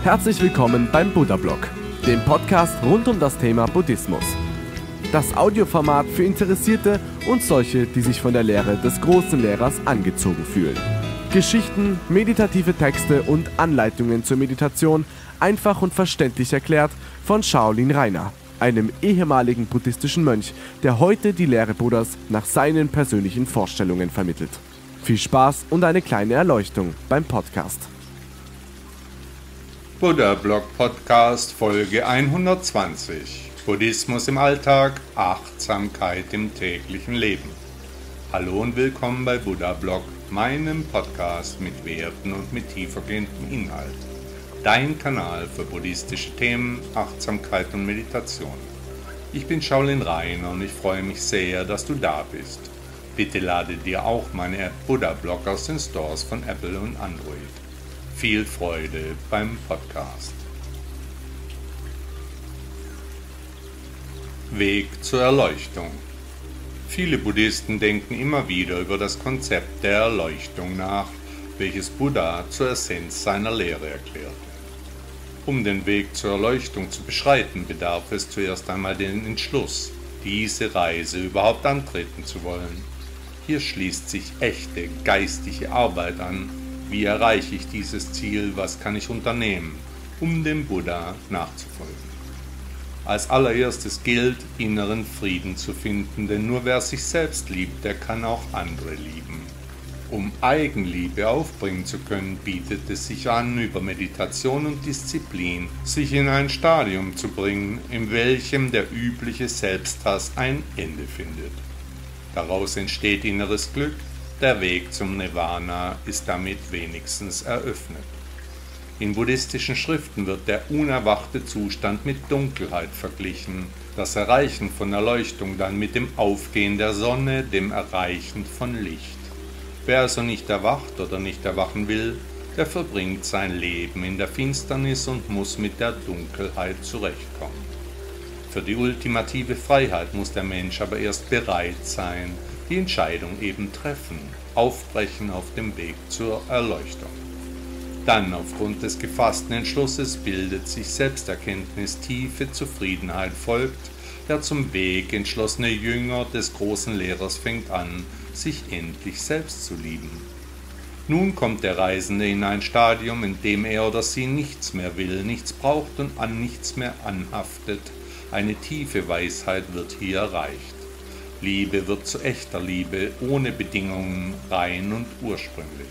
Herzlich willkommen beim Buddha-Blog, dem Podcast rund um das Thema Buddhismus. Das Audioformat für Interessierte und solche, die sich von der Lehre des großen Lehrers angezogen fühlen. Geschichten, meditative Texte und Anleitungen zur Meditation einfach und verständlich erklärt von Shaolin Rainer, einem ehemaligen buddhistischen Mönch, der heute die Lehre Buddhas nach seinen persönlichen Vorstellungen vermittelt. Viel Spaß und eine kleine Erleuchtung beim Podcast. Buddha-Blog Podcast Folge 120. Buddhismus im Alltag, Achtsamkeit im täglichen Leben. Hallo und willkommen bei Buddha-Blog, meinem Podcast mit Werten und mit tiefergehendem Inhalt. Dein Kanal für buddhistische Themen, Achtsamkeit und Meditation. Ich bin Shaolin Rainer und ich freue mich sehr, dass du da bist. Bitte lade dir auch meine App Buddha-Blog aus den Stores von Apple und Android. Viel Freude beim Podcast. Weg zur Erleuchtung. Viele Buddhisten denken immer wieder über das Konzept der Erleuchtung nach, welches Buddha zur Essenz seiner Lehre erklärte. Um den Weg zur Erleuchtung zu beschreiten, bedarf es zuerst einmal den Entschluss, diese Reise überhaupt antreten zu wollen. Hier schließt sich echte geistige Arbeit an. Wie erreiche ich dieses Ziel? Was kann ich unternehmen, um dem Buddha nachzufolgen? Als allererstes gilt, inneren Frieden zu finden, denn nur wer sich selbst liebt, der kann auch andere lieben. Um Eigenliebe aufbringen zu können, bietet es sich an, über Meditation und Disziplin sich in ein Stadium zu bringen, in welchem der übliche Selbsthass ein Ende findet. Daraus entsteht inneres Glück, der Weg zum Nirvana ist damit wenigstens eröffnet. In buddhistischen Schriften wird der unerwachte Zustand mit Dunkelheit verglichen, das Erreichen von Erleuchtung dann mit dem Aufgehen der Sonne, dem Erreichen von Licht. Wer also nicht erwacht oder nicht erwachen will, der verbringt sein Leben in der Finsternis und muss mit der Dunkelheit zurechtkommen. Für die ultimative Freiheit muss der Mensch aber erst bereit sein, die Entscheidung eben treffen, aufbrechen auf dem Weg zur Erleuchtung. Dann, aufgrund des gefassten Entschlusses, bildet sich Selbsterkenntnis, tiefe Zufriedenheit folgt, der zum Weg entschlossene Jünger des großen Lehrers fängt an, sich endlich selbst zu lieben. Nun kommt der Reisende in ein Stadium, in dem er oder sie nichts mehr will, nichts braucht und an nichts mehr anhaftet. Eine tiefe Weisheit wird hier erreicht. Liebe wird zu echter Liebe, ohne Bedingungen, rein und ursprünglich.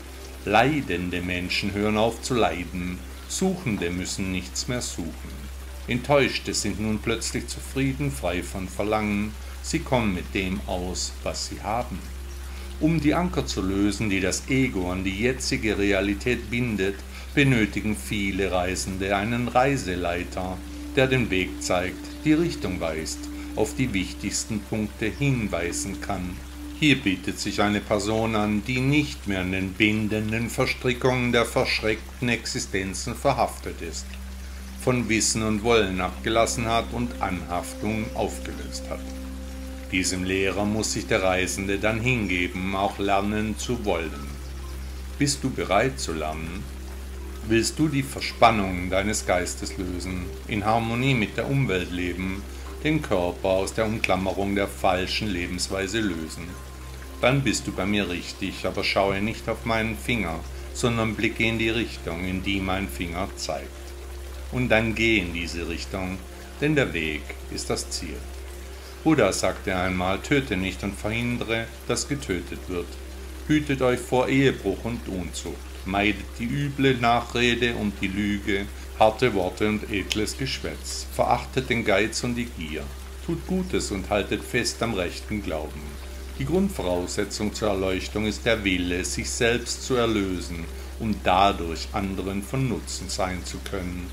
Leidende Menschen hören auf zu leiden, Suchende müssen nichts mehr suchen. Enttäuschte sind nun plötzlich zufrieden, frei von Verlangen, sie kommen mit dem aus, was sie haben. Um die Anker zu lösen, die das Ego an die jetzige Realität bindet, benötigen viele Reisende einen Reiseleiter, der den Weg zeigt, die Richtung weist, auf die wichtigsten Punkte hinweisen kann. Hier bietet sich eine Person an, die nicht mehr an den bindenden Verstrickungen der verschreckten Existenzen verhaftet ist, von Wissen und Wollen abgelassen hat und Anhaftung aufgelöst hat. Diesem Lehrer muss sich der Reisende dann hingeben, auch lernen zu wollen. Bist du bereit zu lernen? Willst du die Verspannungen deines Geistes lösen, in Harmonie mit der Umwelt leben, den Körper aus der Umklammerung der falschen Lebensweise lösen? Dann bist du bei mir richtig, aber schaue nicht auf meinen Finger, sondern blicke in die Richtung, in die mein Finger zeigt. Und dann geh in diese Richtung, denn der Weg ist das Ziel. Buddha sagte einmal, töte nicht und verhindere, dass getötet wird. Hütet euch vor Ehebruch und Unzucht. Meidet die üble Nachrede und die Lüge, harte Worte und edles Geschwätz. Verachtet den Geiz und die Gier. Tut Gutes und haltet fest am rechten Glauben. Die Grundvoraussetzung zur Erleuchtung ist der Wille, sich selbst zu erlösen und dadurch anderen von Nutzen sein zu können.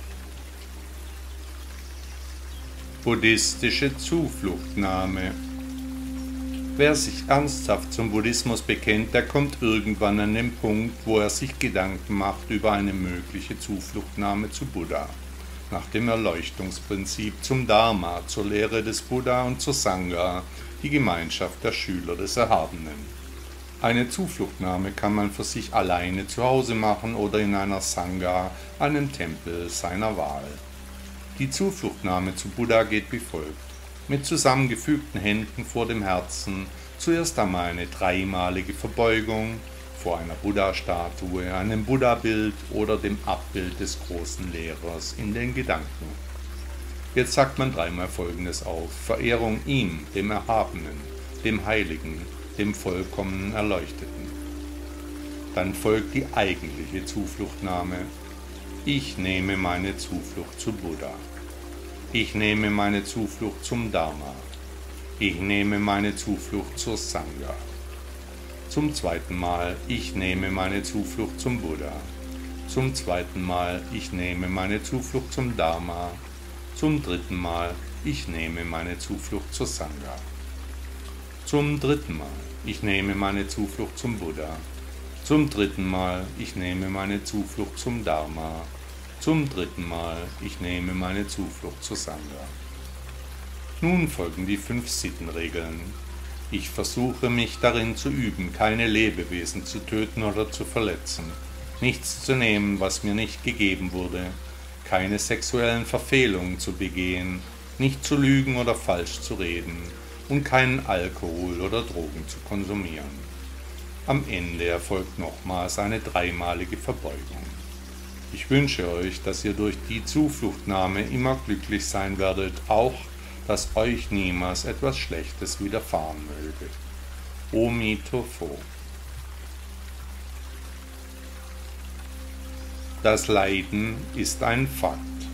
Buddhistische Zufluchtnahme. Wer sich ernsthaft zum Buddhismus bekennt, der kommt irgendwann an den Punkt, wo er sich Gedanken macht über eine mögliche Zufluchtnahme zu Buddha, nach dem Erleuchtungsprinzip, zum Dharma, zur Lehre des Buddha und zur Sangha, die Gemeinschaft der Schüler des Erhabenen. Eine Zufluchtnahme kann man für sich alleine zu Hause machen oder in einer Sangha, einem Tempel seiner Wahl. Die Zufluchtnahme zu Buddha geht wie folgt. Mit zusammengefügten Händen vor dem Herzen zuerst einmal eine dreimalige Verbeugung vor einer Buddha-Statue, einem Buddha-Bild oder dem Abbild des großen Lehrers in den Gedanken. Jetzt sagt man dreimal Folgendes auf: Verehrung ihm, dem Erhabenen, dem Heiligen, dem vollkommenen Erleuchteten. Dann folgt die eigentliche Zufluchtnahme. Ich nehme meine Zuflucht zu Buddha. Ich nehme meine Zuflucht zum Dharma. Ich nehme meine Zuflucht zur Sangha. Zum zweiten Mal, ich nehme meine Zuflucht zum Buddha. Zum zweiten Mal, ich nehme meine Zuflucht zum Dharma. Zum dritten Mal, ich nehme meine Zuflucht zur Sangha. Zum dritten Mal, ich nehme meine Zuflucht zum Buddha. Zum dritten Mal, ich nehme meine Zuflucht zum Dharma. Zum dritten Mal, ich nehme meine Zuflucht zur Sangha. Nun folgen die 5 Sittenregeln. Ich versuche mich darin zu üben, keine Lebewesen zu töten oder zu verletzen, nichts zu nehmen, was mir nicht gegeben wurde, keine sexuellen Verfehlungen zu begehen, nicht zu lügen oder falsch zu reden und keinen Alkohol oder Drogen zu konsumieren. Am Ende erfolgt nochmals eine dreimalige Verbeugung. Ich wünsche euch, dass ihr durch die Zufluchtnahme immer glücklich sein werdet, auch dass euch niemals etwas Schlechtes widerfahren möge. Aum Tofo. Das Leiden ist ein Fakt.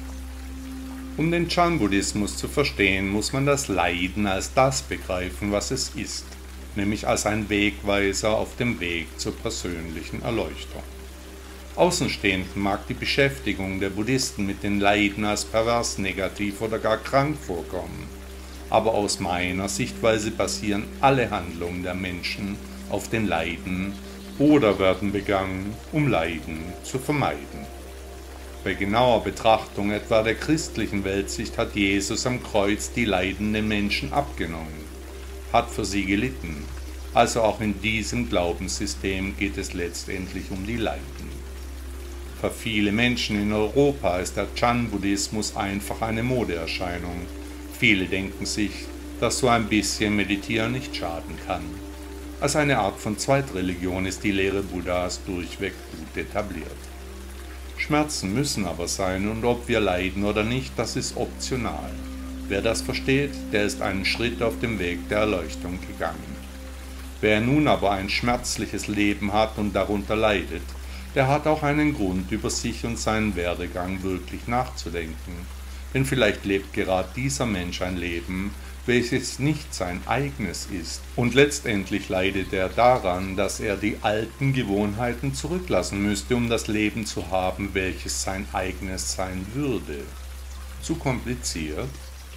Um den Chan-Buddhismus zu verstehen, muss man das Leiden als das begreifen, was es ist, nämlich als ein Wegweiser auf dem Weg zur persönlichen Erleuchtung. Außenstehenden mag die Beschäftigung der Buddhisten mit den Leiden als pervers, negativ oder gar krank vorkommen. Aber aus meiner Sichtweise basieren alle Handlungen der Menschen auf den Leiden oder werden begangen, um Leiden zu vermeiden. Bei genauer Betrachtung etwa der christlichen Weltsicht hat Jesus am Kreuz die leidenden Menschen abgenommen, hat für sie gelitten. Also auch in diesem Glaubenssystem geht es letztendlich um die Leiden. Für viele Menschen in Europa ist der Chan-Buddhismus einfach eine Modeerscheinung. Viele denken sich, dass so ein bisschen Meditieren nicht schaden kann. Als eine Art von Zweitreligion ist die Lehre Buddhas durchweg gut etabliert. Schmerzen müssen aber sein, und ob wir leiden oder nicht, das ist optional. Wer das versteht, der ist einen Schritt auf dem Weg der Erleuchtung gegangen. Wer nun aber ein schmerzliches Leben hat und darunter leidet, der hat auch einen Grund, über sich und seinen Werdegang wirklich nachzudenken. Denn vielleicht lebt gerade dieser Mensch ein Leben, welches nicht sein eigenes ist. Und letztendlich leidet er daran, dass er die alten Gewohnheiten zurücklassen müsste, um das Leben zu haben, welches sein eigenes sein würde. Zu kompliziert?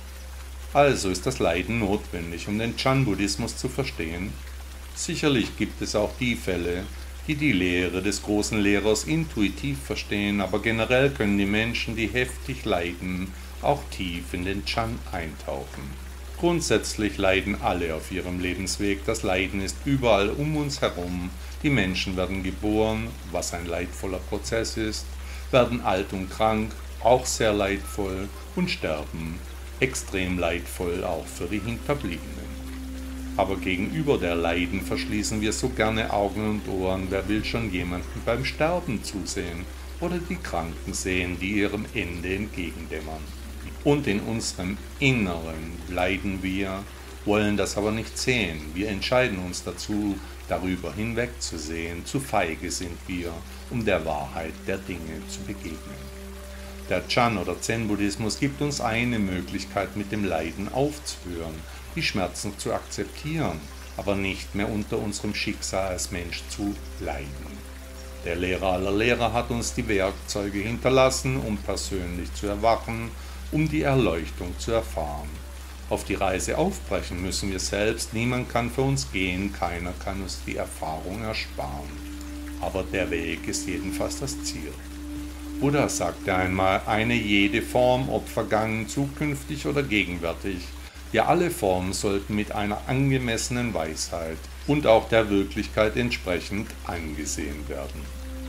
Also ist das Leiden notwendig, um den Chan-Buddhismus zu verstehen? Sicherlich gibt es auch die Fälle, die die Lehre des großen Lehrers intuitiv verstehen, aber generell können die Menschen, die heftig leiden, auch tief in den Chan eintauchen. Grundsätzlich leiden alle auf ihrem Lebensweg, das Leiden ist überall um uns herum, die Menschen werden geboren, was ein leidvoller Prozess ist, werden alt und krank, auch sehr leidvoll, und sterben, extrem leidvoll auch für die Hinterbliebenen. Aber gegenüber der Leiden verschließen wir so gerne Augen und Ohren. Wer will schon jemanden beim Sterben zusehen oder die Kranken sehen, die ihrem Ende entgegendämmern? Und in unserem Inneren leiden wir, wollen das aber nicht sehen. Wir entscheiden uns dazu, darüber hinwegzusehen. Zu feige sind wir, um der Wahrheit der Dinge zu begegnen. Der Chan- oder Zen-Buddhismus gibt uns eine Möglichkeit, mit dem Leiden aufzuhören, die Schmerzen zu akzeptieren, aber nicht mehr unter unserem Schicksal als Mensch zu leiden. Der Lehrer aller Lehrer hat uns die Werkzeuge hinterlassen, um persönlich zu erwachen, um die Erleuchtung zu erfahren. Auf die Reise aufbrechen müssen wir selbst, niemand kann für uns gehen, keiner kann uns die Erfahrung ersparen. Aber der Weg ist jedenfalls das Ziel. Buddha sagte einmal, eine jede Form, ob vergangen, zukünftig oder gegenwärtig, ja alle Formen sollten mit einer angemessenen Weisheit, und auch der Wirklichkeit entsprechend angesehen werden.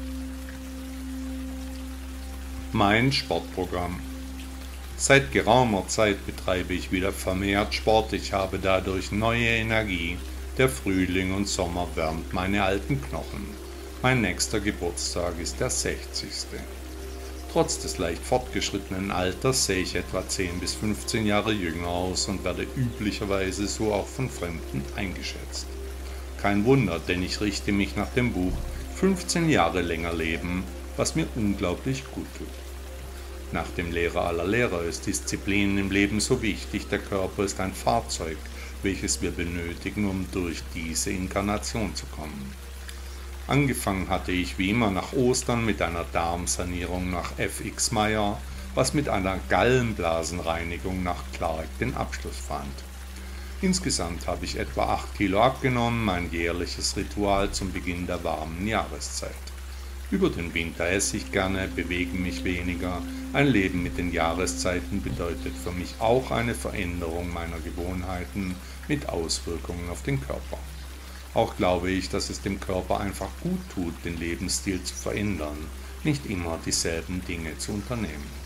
Mein Sportprogramm. Seit geraumer Zeit betreibe ich wieder vermehrt Sport. Ich habe dadurch neue Energie. Der Frühling und Sommer wärmt meine alten Knochen. Mein nächster Geburtstag ist der 60. Trotz des leicht fortgeschrittenen Alters sehe ich etwa 10 bis 15 Jahre jünger aus und werde üblicherweise so auch von Fremden eingeschätzt. Kein Wunder, denn ich richte mich nach dem Buch 15 Jahre länger leben, was mir unglaublich gut tut. Nach dem Lehrer aller Lehrer ist Disziplin im Leben so wichtig. Der Körper ist ein Fahrzeug, welches wir benötigen, um durch diese Inkarnation zu kommen. Angefangen hatte ich wie immer nach Ostern mit einer Darmsanierung nach F.X. Meyer, was mit einer Gallenblasenreinigung nach Clark den Abschluss fand. Insgesamt habe ich etwa 8 Kilo abgenommen, mein jährliches Ritual zum Beginn der warmen Jahreszeit. Über den Winter esse ich gerne, bewege mich weniger. Ein Leben mit den Jahreszeiten bedeutet für mich auch eine Veränderung meiner Gewohnheiten mit Auswirkungen auf den Körper. Auch glaube ich, dass es dem Körper einfach gut tut, den Lebensstil zu verändern, nicht immer dieselben Dinge zu unternehmen.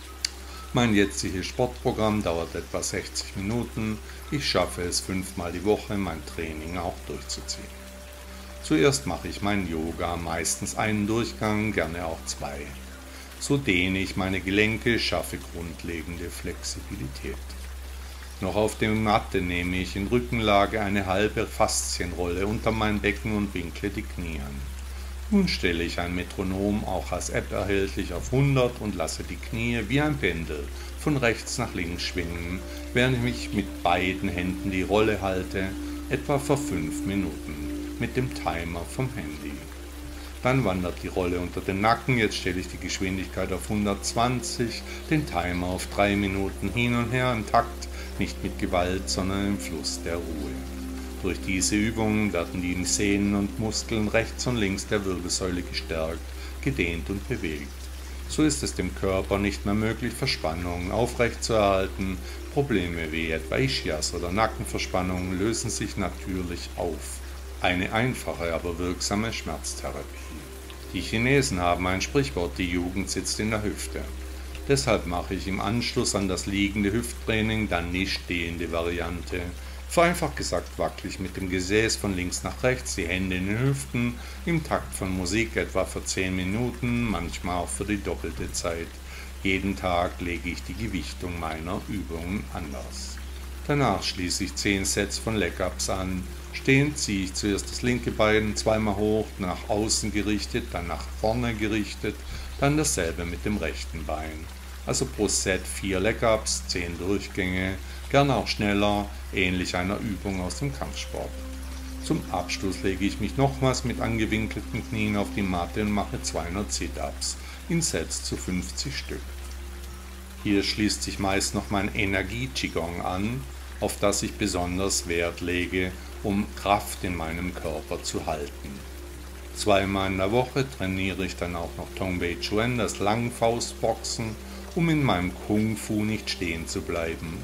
Mein jetziges Sportprogramm dauert etwa 60 Minuten. Ich schaffe es 5-mal die Woche, mein Training auch durchzuziehen. Zuerst mache ich mein Yoga, meistens einen Durchgang, gerne auch 2. So dehne ich meine Gelenke, schaffe grundlegende Flexibilität. Noch auf der Matte nehme ich in Rückenlage eine halbe Faszienrolle unter mein Becken und winkle die Knie an. Nun stelle ich ein Metronom, auch als App erhältlich, auf 100 und lasse die Knie wie ein Pendel von rechts nach links schwingen, während ich mit beiden Händen die Rolle halte, etwa für 5 Minuten. Mit dem Timer vom Handy. Dann wandert die Rolle unter den Nacken, jetzt stelle ich die Geschwindigkeit auf 120, den Timer auf 3 Minuten hin und her im Takt, nicht mit Gewalt, sondern im Fluss der Ruhe. Durch diese Übungen werden die Sehnen und Muskeln rechts und links der Wirbelsäule gestärkt, gedehnt und bewegt. So ist es dem Körper nicht mehr möglich, Verspannungen aufrechtzuerhalten. Probleme wie etwa Ischias oder Nackenverspannungen lösen sich natürlich auf. Eine einfache, aber wirksame Schmerztherapie. Die Chinesen haben ein Sprichwort, die Jugend sitzt in der Hüfte. Deshalb mache ich im Anschluss an das liegende Hüfttraining dann die stehende Variante. Vereinfacht gesagt wackel ich mit dem Gesäß von links nach rechts, die Hände in den Hüften, im Takt von Musik etwa für 10 Minuten, manchmal auch für die doppelte Zeit. Jeden Tag lege ich die Gewichtung meiner Übungen anders. Danach schließe ich 10 Sets von Leg-Ups an. Stehend ziehe ich zuerst das linke Bein 2-mal hoch, nach außen gerichtet, dann nach vorne gerichtet, dann dasselbe mit dem rechten Bein. Also pro Set 4 Leg-Ups, 10 Durchgänge, gerne auch schneller, ähnlich einer Übung aus dem Kampfsport. Zum Abschluss lege ich mich nochmals mit angewinkelten Knien auf die Matte und mache 200 Sit-Ups in Sets zu 50 Stück. Hier schließt sich meist noch mein Energie-Qigong an, auf das ich besonders Wert lege, um Kraft in meinem Körper zu halten. 2-mal in der Woche trainiere ich dann auch noch Tong Wei Chuen, das Langfaustboxen, um in meinem Kung Fu nicht stehen zu bleiben.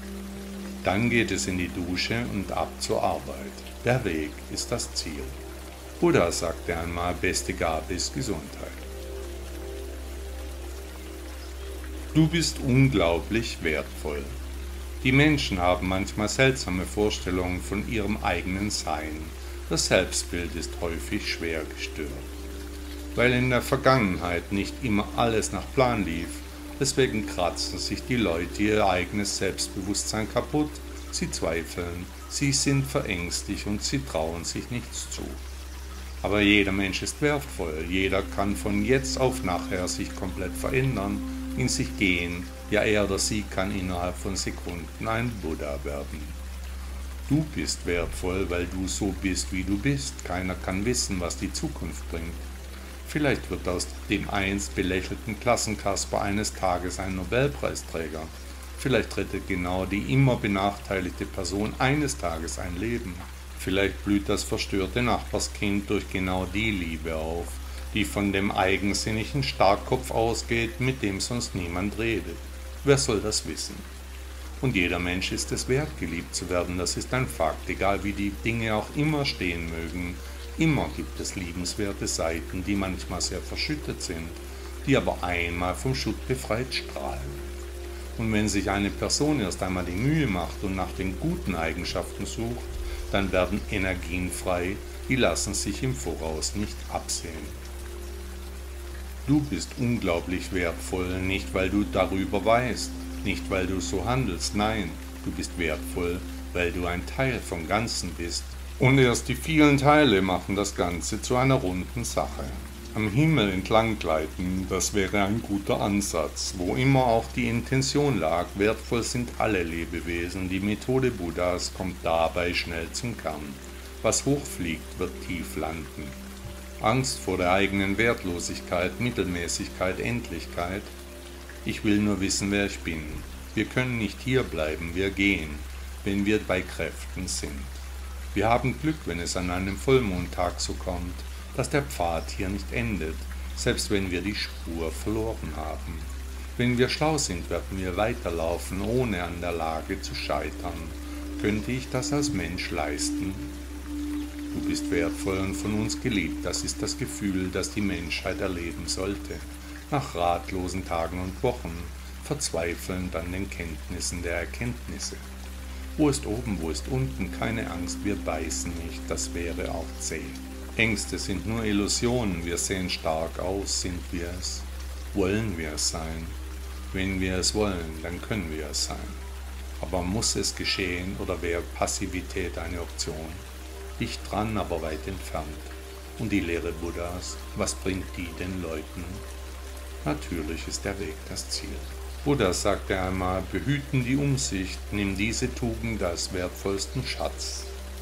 Dann geht es in die Dusche und ab zur Arbeit. Der Weg ist das Ziel. Buddha sagte einmal, beste Gabe ist Gesundheit. Du bist unglaublich wertvoll. Die Menschen haben manchmal seltsame Vorstellungen von ihrem eigenen Sein. Das Selbstbild ist häufig schwer gestört. Weil in der Vergangenheit nicht immer alles nach Plan lief, deswegen kratzen sich die Leute ihr eigenes Selbstbewusstsein kaputt, sie zweifeln, sie sind verängstigt und sie trauen sich nichts zu. Aber jeder Mensch ist wertvoll, jeder kann von jetzt auf nachher sich komplett verändern, in sich gehen, ja er oder sie kann innerhalb von Sekunden ein Buddha werden. Du bist wertvoll, weil du so bist, wie du bist. Keiner kann wissen, was die Zukunft bringt. Vielleicht wird aus dem einst belächelten Klassenkasper eines Tages ein Nobelpreisträger. Vielleicht rettet genau die immer benachteiligte Person eines Tages ein Leben. Vielleicht blüht das verstörte Nachbarskind durch genau die Liebe auf, die von dem eigensinnigen Starkkopf ausgeht, mit dem sonst niemand redet. Wer soll das wissen? Und jeder Mensch ist es wert, geliebt zu werden, das ist ein Fakt, egal wie die Dinge auch immer stehen mögen. Immer gibt es liebenswerte Seiten, die manchmal sehr verschüttet sind, die aber einmal vom Schutt befreit strahlen. Und wenn sich eine Person erst einmal die Mühe macht und nach den guten Eigenschaften sucht, dann werden Energien frei, die lassen sich im Voraus nicht absehen. Du bist unglaublich wertvoll, nicht weil du darüber weißt, nicht weil du so handelst, nein, du bist wertvoll, weil du ein Teil vom Ganzen bist. Und erst die vielen Teile machen das Ganze zu einer runden Sache. Am Himmel entlang gleiten, das wäre ein guter Ansatz, wo immer auch die Intention lag, wertvoll sind alle Lebewesen, die Methode Buddhas kommt dabei schnell zum Kern. Was hochfliegt, wird tief landen. Angst vor der eigenen Wertlosigkeit, Mittelmäßigkeit, Endlichkeit. Ich will nur wissen, wer ich bin. Wir können nicht hier bleiben, wir gehen, wenn wir bei Kräften sind. Wir haben Glück, wenn es an einem Vollmondtag so kommt, dass der Pfad hier nicht endet, selbst wenn wir die Spur verloren haben. Wenn wir schlau sind, werden wir weiterlaufen, ohne an der Lage zu scheitern. Könnte ich das als Mensch leisten? Du bist wertvoll und von uns geliebt, das ist das Gefühl, das die Menschheit erleben sollte. Nach ratlosen Tagen und Wochen, verzweifelnd an den Kenntnissen der Erkenntnisse. Wo ist oben, wo ist unten, keine Angst, wir beißen nicht, das wäre auch zäh. Ängste sind nur Illusionen, wir sehen stark aus, sind wir es? Wollen wir es sein? Wenn wir es wollen, dann können wir es sein. Aber muss es geschehen oder wäre Passivität eine Option? Dicht dran, aber weit entfernt. Und die Lehre Buddhas, was bringt die den Leuten? Natürlich ist der Weg das Ziel. Buddha sagte einmal, behüten die Umsicht, nimm diese Tugend als wertvollsten Schatz.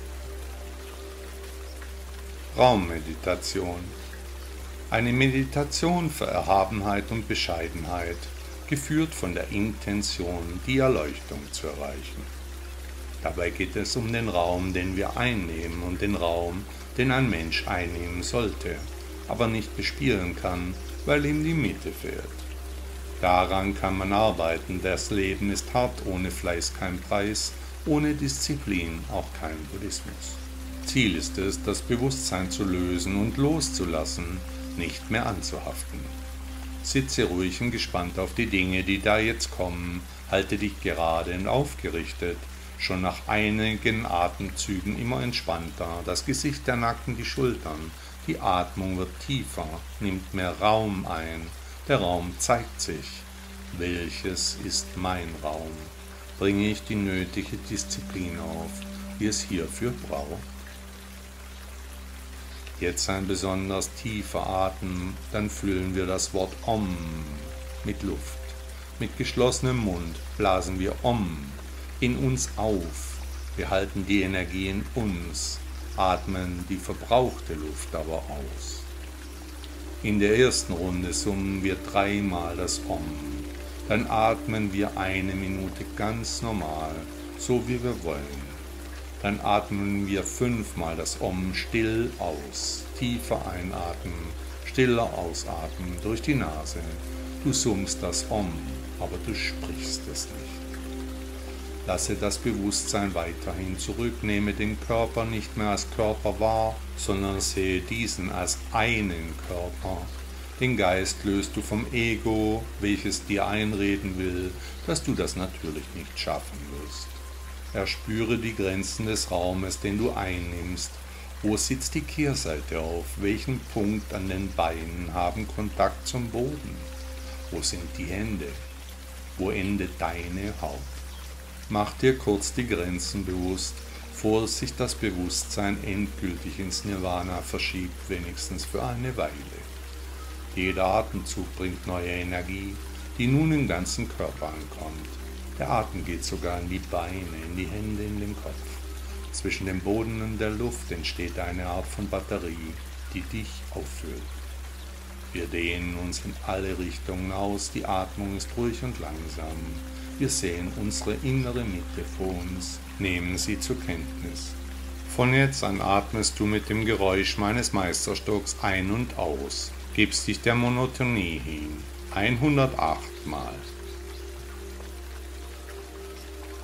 Raummeditation. Eine Meditation für Erhabenheit und Bescheidenheit, geführt von der Intention, die Erleuchtung zu erreichen. Dabei geht es um den Raum, den wir einnehmen und den Raum, den ein Mensch einnehmen sollte, aber nicht bespielen kann, weil ihm die Mitte fehlt. Daran kann man arbeiten, das Leben ist hart, ohne Fleiß kein Preis, ohne Disziplin auch kein Buddhismus. Ziel ist es, das Bewusstsein zu lösen und loszulassen, nicht mehr anzuhaften. Sitze ruhig und gespannt auf die Dinge, die da jetzt kommen, halte dich gerade und aufgerichtet, schon nach einigen Atemzügen immer entspannter, das Gesicht, der Nacken, die Schultern, die Atmung wird tiefer, nimmt mehr Raum ein, der Raum zeigt sich. Welches ist mein Raum? Bringe ich die nötige Disziplin auf, die es hierfür braucht? Jetzt ein besonders tiefer Atem, dann füllen wir das Wort Om mit Luft. Mit geschlossenem Mund blasen wir Om in uns auf. Wir halten die Energie in uns, atmen die verbrauchte Luft aber aus. In der ersten Runde summen wir 3-mal das Om. Dann atmen wir 1 Minute ganz normal, so wie wir wollen. Dann atmen wir 5-mal das Om still aus. Tiefer einatmen, stiller ausatmen durch die Nase. Du summst das Om, aber du sprichst es nicht. Lasse das Bewusstsein weiterhin zurück, nehme den Körper nicht mehr als Körper wahr, sondern sehe diesen als einen Körper. Den Geist löst du vom Ego, welches dir einreden will, dass du das natürlich nicht schaffen wirst. Erspüre die Grenzen des Raumes, den du einnimmst. Wo sitzt die Kehrseite auf? Welchen Punkt an den Beinen haben Kontakt zum Boden? Wo sind die Hände? Wo endet deine Haut? Mach dir kurz die Grenzen bewusst, bevor sich das Bewusstsein endgültig ins Nirvana verschiebt, wenigstens für eine Weile. Jeder Atemzug bringt neue Energie, die nun im ganzen Körper ankommt. Der Atem geht sogar in die Beine, in die Hände, in den Kopf. Zwischen dem Boden und der Luft entsteht eine Art von Batterie, die dich auffüllt. Wir dehnen uns in alle Richtungen aus, die Atmung ist ruhig und langsam. Wir sehen unsere innere Mitte vor uns, nehmen sie zur Kenntnis. Von jetzt an atmest du mit dem Geräusch meines Meisterstocks ein und aus, gibst dich der Monotonie hin, 108 Mal.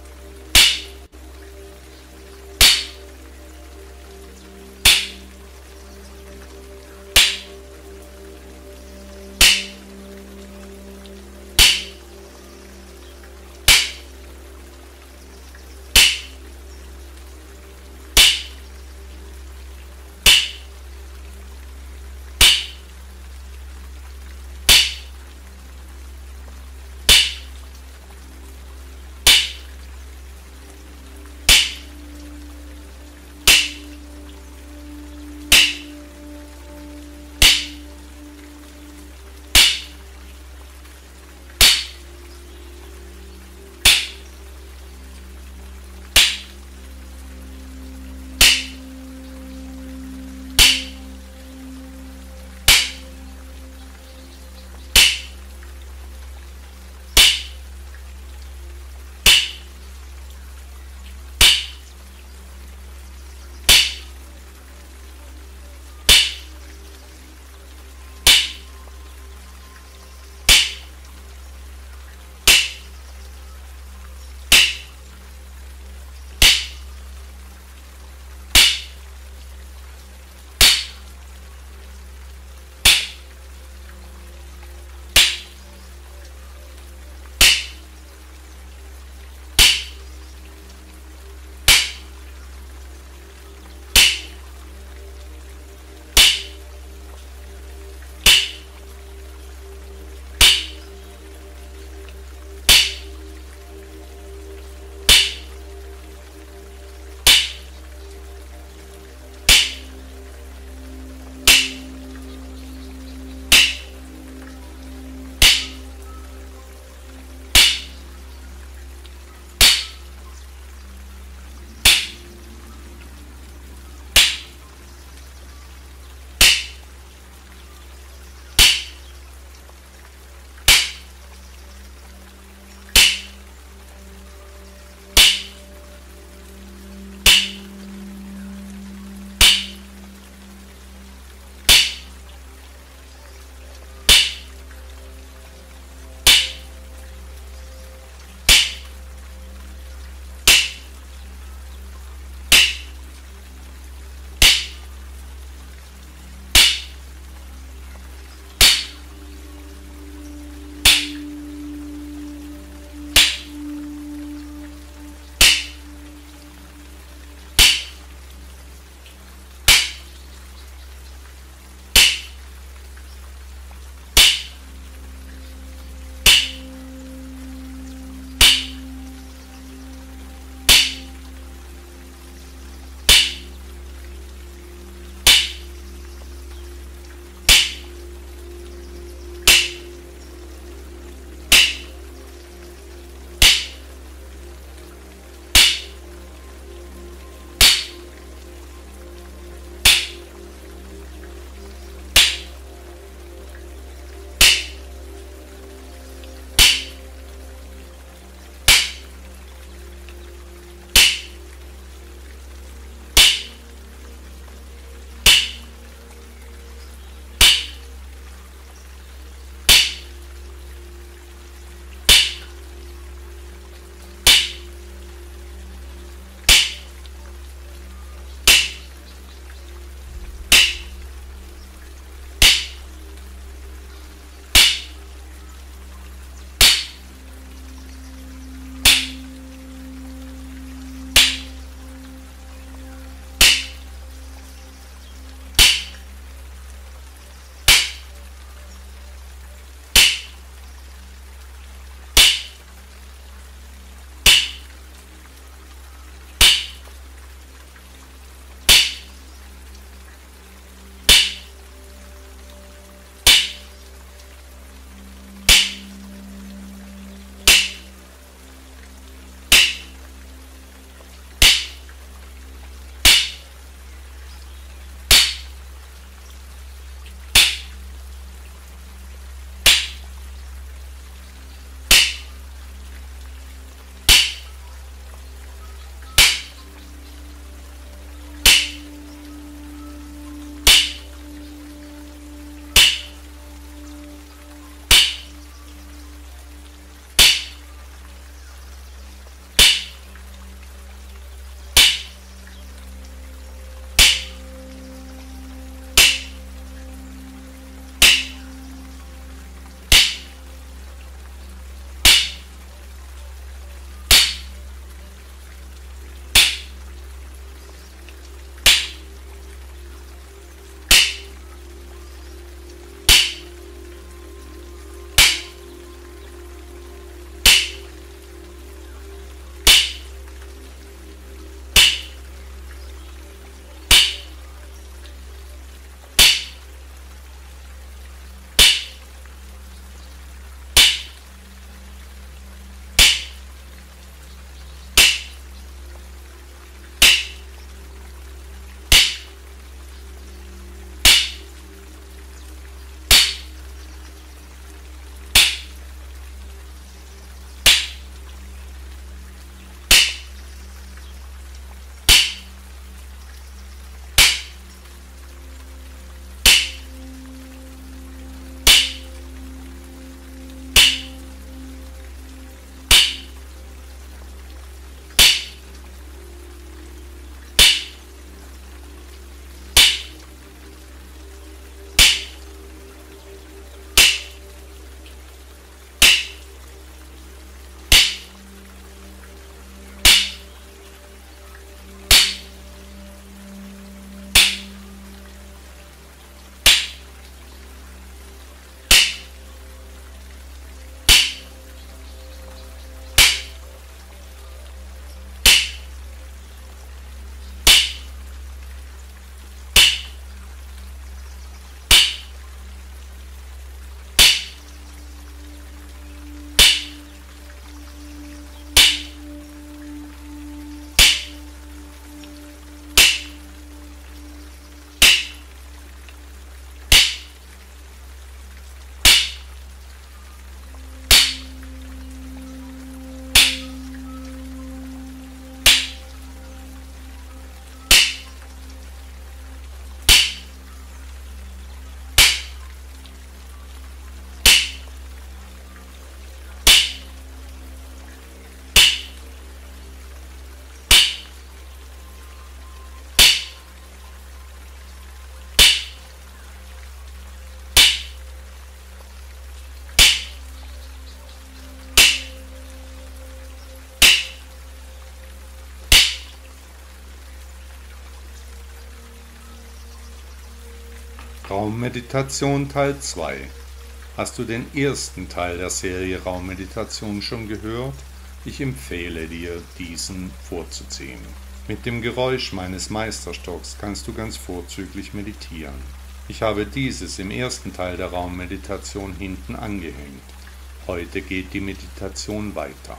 Raummeditation Teil 2. Hast du den ersten Teil der Serie Raummeditation schon gehört? Ich empfehle dir, diesen vorzuziehen. Mit dem Geräusch meines Meisterstocks kannst du ganz vorzüglich meditieren. Ich habe dieses im ersten Teil der Raummeditation hinten angehängt. Heute geht die Meditation weiter.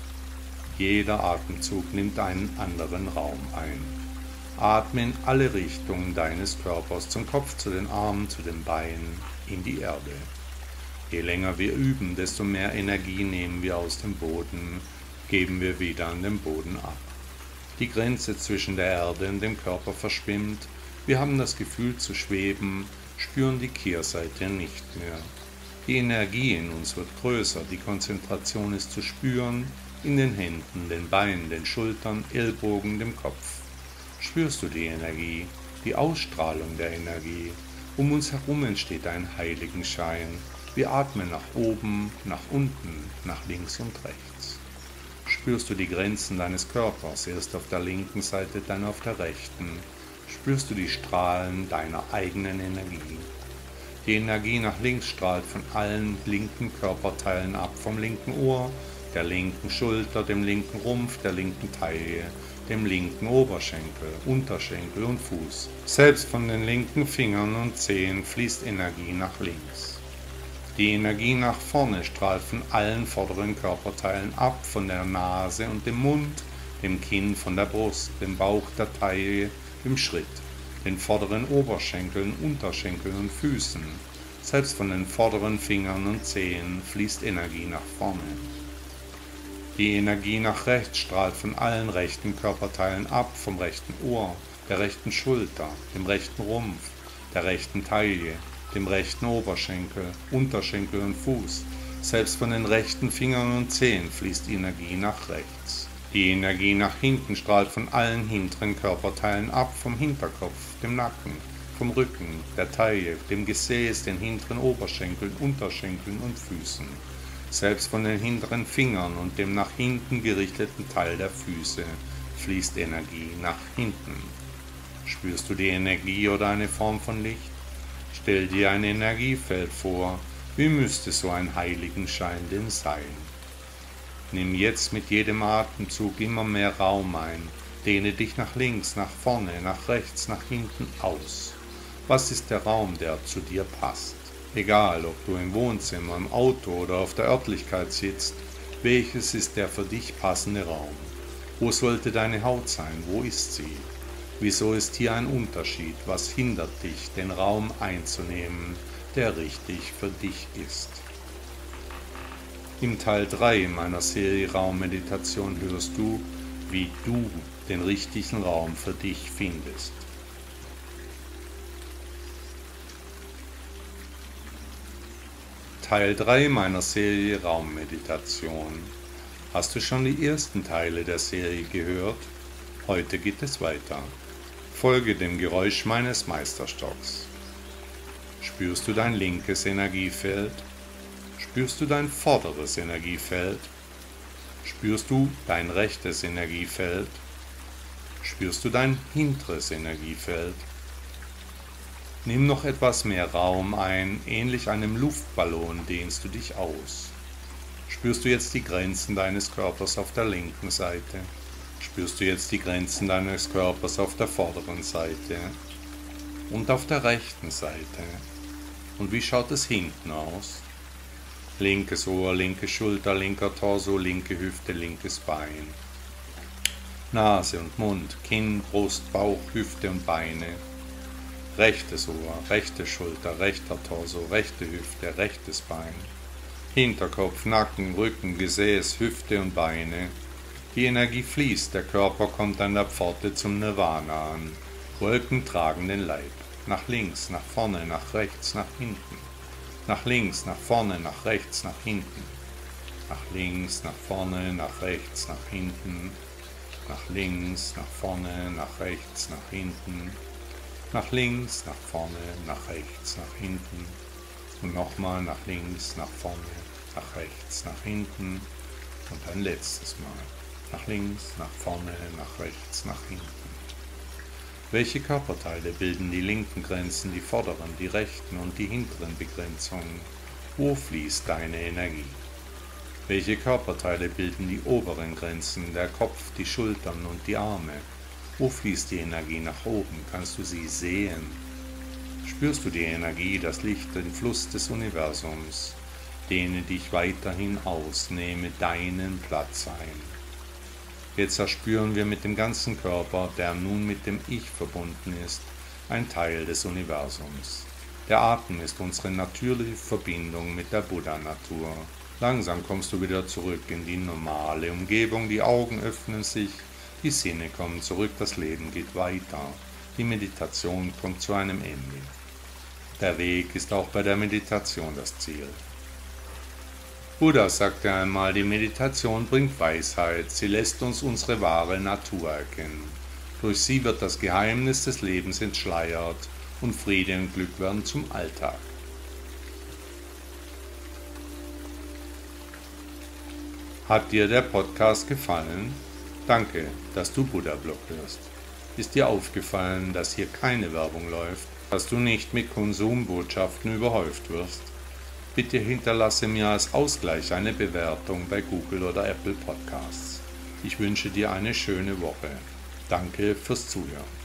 Jeder Atemzug nimmt einen anderen Raum ein. Atme in alle Richtungen deines Körpers, zum Kopf, zu den Armen, zu den Beinen, in die Erde. Je länger wir üben, desto mehr Energie nehmen wir aus dem Boden, geben wir wieder an den Boden ab. Die Grenze zwischen der Erde und dem Körper verschwimmt, wir haben das Gefühl zu schweben, spüren die Kehrseite nicht mehr. Die Energie in uns wird größer, die Konzentration ist zu spüren, in den Händen, den Beinen, den Schultern, Ellbogen, dem Kopf. Spürst du die Energie, die Ausstrahlung der Energie? Um uns herum entsteht ein Heiligenschein. Wir atmen nach oben, nach unten, nach links und rechts. Spürst du die Grenzen deines Körpers, erst auf der linken Seite, dann auf der rechten? Spürst du die Strahlen deiner eigenen Energie? Die Energie nach links strahlt von allen linken Körperteilen ab, vom linken Ohr, der linken Schulter, dem linken Rumpf, der linken Taille, dem linken Oberschenkel, Unterschenkel und Fuß. Selbst von den linken Fingern und Zehen fließt Energie nach links. Die Energie nach vorne strahlt von allen vorderen Körperteilen ab, von der Nase und dem Mund, dem Kinn, von der Brust, dem Bauch, der Taille, dem Schritt, den vorderen Oberschenkeln, Unterschenkeln und Füßen. Selbst von den vorderen Fingern und Zehen fließt Energie nach vorne. Die Energie nach rechts strahlt von allen rechten Körperteilen ab, vom rechten Ohr, der rechten Schulter, dem rechten Rumpf, der rechten Taille, dem rechten Oberschenkel, Unterschenkel und Fuß. Selbst von den rechten Fingern und Zehen fließt Energie nach rechts. Die Energie nach hinten strahlt von allen hinteren Körperteilen ab, vom Hinterkopf, dem Nacken, vom Rücken, der Taille, dem Gesäß, den hinteren Oberschenkeln, Unterschenkeln und Füßen. Selbst von den hinteren Fingern und dem nach hinten gerichteten Teil der Füße fließt Energie nach hinten. Spürst du die Energie oder eine Form von Licht? Stell dir ein Energiefeld vor, wie müsste so ein Heiligenschein denn sein? Nimm jetzt mit jedem Atemzug immer mehr Raum ein, dehne dich nach links, nach vorne, nach rechts, nach hinten aus. Was ist der Raum, der zu dir passt? Egal, ob du im Wohnzimmer, im Auto oder auf der Örtlichkeit sitzt, welches ist der für dich passende Raum? Wo sollte deine Haut sein? Wo ist sie? Wieso ist hier ein Unterschied? Was hindert dich, den Raum einzunehmen, der richtig für dich ist? Im Teil 3 meiner Serie Raummeditation hörst du, wie du den richtigen Raum für dich findest. Teil 3 meiner Serie Raummeditation. Hast du schon die ersten Teile der Serie gehört? Heute geht es weiter. Folge dem Geräusch meines Meisterstocks. Spürst du dein linkes Energiefeld? Spürst du dein vorderes Energiefeld? Spürst du dein rechtes Energiefeld? Spürst du dein hinteres Energiefeld? Nimm noch etwas mehr Raum ein, ähnlich einem Luftballon dehnst du dich aus. Spürst du jetzt die Grenzen deines Körpers auf der linken Seite? Spürst du jetzt die Grenzen deines Körpers auf der vorderen Seite und auf der rechten Seite? Und wie schaut es hinten aus? Linkes Ohr, linke Schulter, linker Torso, linke Hüfte, linkes Bein. Nase und Mund, Kinn, Brust, Bauch, Hüfte und Beine. Rechtes Ohr, rechte Schulter, rechter Torso, rechte Hüfte, rechtes Bein. Hinterkopf, Nacken, Rücken, Gesäß, Hüfte und Beine. Die Energie fließt, der Körper kommt an der Pforte zum Nirvana an. Wolken tragen den Leib. Nach links, nach vorne, nach rechts, nach hinten. Nach links, nach vorne, nach rechts, nach hinten. Nach links, nach vorne, nach rechts, nach hinten. Nach links, nach vorne, nach rechts, nach hinten. Nach links, nach vorne, nach rechts, nach hinten. Und nochmal nach links, nach vorne, nach rechts, nach hinten. Und ein letztes Mal. Nach links, nach vorne, nach rechts, nach hinten. Welche Körperteile bilden die linken Grenzen, die vorderen, die rechten und die hinteren Begrenzungen? Wo fließt deine Energie? Welche Körperteile bilden die oberen Grenzen, der Kopf, die Schultern und die Arme? Wo fließt die Energie nach oben? Kannst du sie sehen? Spürst du die Energie, das Licht, den Fluss des Universums? Dehne dich weiterhin aus, nehme deinen Platz ein. Jetzt erspüren wir mit dem ganzen Körper, der nun mit dem Ich verbunden ist, ein Teil des Universums. Der Atem ist unsere natürliche Verbindung mit der Buddha-Natur. Langsam kommst du wieder zurück in die normale Umgebung, die Augen öffnen sich, die Sinne kommen zurück, das Leben geht weiter, die Meditation kommt zu einem Ende. Der Weg ist auch bei der Meditation das Ziel. Buddha sagte einmal, die Meditation bringt Weisheit, sie lässt uns unsere wahre Natur erkennen. Durch sie wird das Geheimnis des Lebens entschleiert und Friede und Glück werden zum Alltag. Hat dir der Podcast gefallen? Danke, dass du Buddha-Blog hörst. Ist dir aufgefallen, dass hier keine Werbung läuft, dass du nicht mit Konsumbotschaften überhäuft wirst? Bitte hinterlasse mir als Ausgleich eine Bewertung bei Google oder Apple Podcasts. Ich wünsche dir eine schöne Woche. Danke fürs Zuhören.